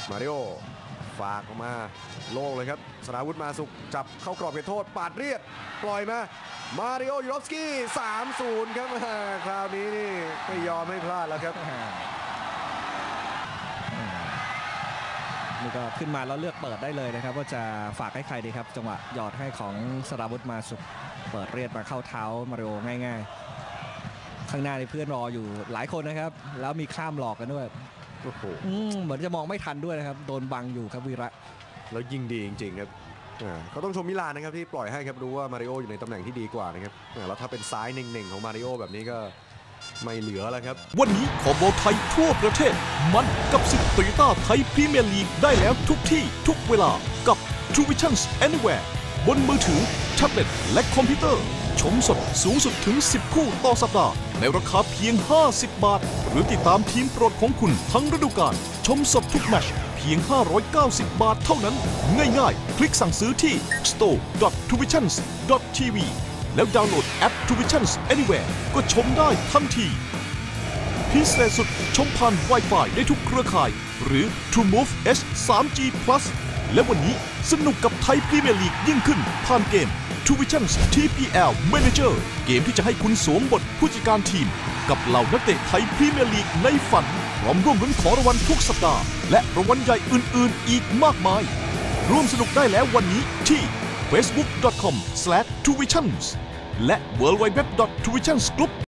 มาริโอฝากออกมาโล่งเลยครับสราวุธมาสุขจับเข้ากรอบเขตโทษปาดเรียดปล่อยมาริโอยูรอฟสกี้ 3-0 ครับคราวนี้นี่ไม่ยอมให้พลาดแล้วครับนี่ก็ขึ้นมาแล้วเลือกเปิดได้เลยนะครับว่าจะฝากให้ใครดีครับจังหวะหยอดให้ของสราวุธมาสุขเปิดเรียดมาเข้าเท้ามาริโอง่ายๆข้างหน้านี่เพื่อนรออยู่หลายคนนะครับแล้วมีข้ามหลอกกันด้วยโอ้โหเหมือนจะมองไม่ทันด้วยนะครับโดนบังอยู่ครับวีระแล้วยิงดีจริงๆครับเขาต้องชมมิลานนะครับที่ปล่อยให้ครับรู้ว่ามาริโออยู่ในตำแหน่งที่ดีกว่านะครับแล้วถ้าเป็นซ้ายเน่งๆของมาริโอแบบนี้ก็ไม่เหลือแล้วครับวันนี้ขอบอลไทยทั่วประเทศมันกับศึกโตโยต้าไทยพรีเมียร์ลีกได้แล้วทุกที่ทุกเวลากับ True Vision Anywhere บนมือถือแท็บเล็ตและคอมพิวเตอร์ชมสดสูงสุดถึง10คู่ต่อสัปดาห์ในราคาเพียง50 บาทหรือติดตามทีมโปรดของคุณทั้งฤดูกาลชมสดทุกแมตช์เพียง590 บาทเท่านั้นง่ายๆคลิกสั่งซื้อที่ store.truevisions.tv แล้วดาวน์โหลดแอป True Vision Anywhere ก็ชมได้ทันทีพิเศษสุดชมผ่าน Wi-Fi ได้ทุกเครือข่ายหรือ True Move H 3G Plus และวันนี้สนุกกับไทยพรีเมียร์ลีกยิ่งขึ้นผ่านเกม True Vision TPL Manager เกมที่จะให้คุณสวมบทผู้จัดการทีมกับเหล่านักเตะไทยพรีเมียร์ลีกในฝันพร้อมร่วมลุ้นของรางวัลทุกสัปดาห์และรางวัลใหญ่อื่นๆอีกมากมายร่วมสนุกได้แล้ววันนี้ที่ facebook.com/truevisions และ www.truevisionsgroup